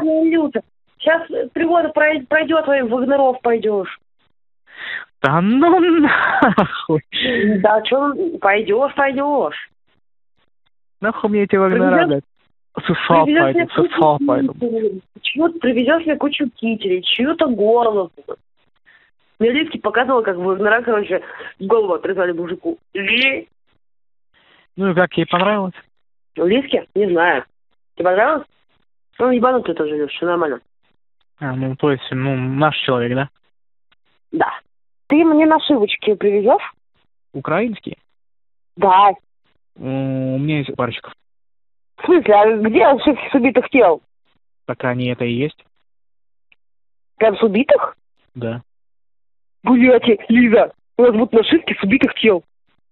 ладно, Илюша. Сейчас 3 года пройдет, и в Игноров пойдешь. Да ну нахуй. Да, что, пойдешь. Нахуй мне эти Вагнера, блядь. Сосал пойду. Чего ты привезешь мне кучу кителей, чью-то горло. Мне Лиски показывала, как в Вагнера, короче, голову отрезали мужику. Ну и как, ей понравилось? Лиски? Не знаю. Тебе понравилось? Ну, ебанутый тоже, Леш, все нормально. Ну, то есть, наш человек, да? Да. Ты мне нашивочки привезешь? Украинские? Да. У меня есть парочка. В смысле, а где нашивки с убитых тел? Так они это и есть? Прям с убитых? Да. Блядь, Лиза, у нас будут нашивки с убитых тел.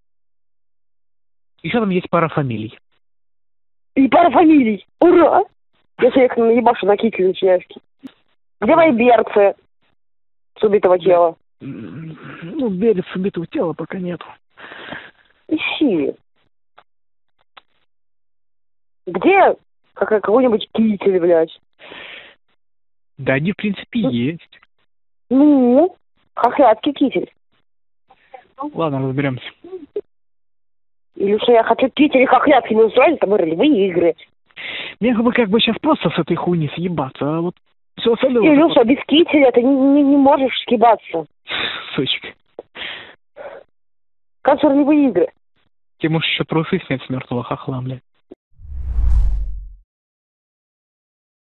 Еще там есть пара фамилий. И пара фамилий. Ура! Если я их наебашу на китель начинающий. Где мои берцы с убитого тела? Ну, берец с убитого тела пока нету. Ищи. Где какой-нибудь китель, блядь? Да они, в принципе, есть. Ну, хохлядский китель. Ладно, разберемся. Илюша, я хочу китель и хохлядский, мы устроили с тобой ролевые игры. Мне бы как бы сейчас просто с этой хуйни съебаться, а вот все остальное... Илюша, без кителя ты не можешь съебаться. Сучка. Как же ролевые игры? Тебе можешь еще трусы снять с мертвого хохла, блядь.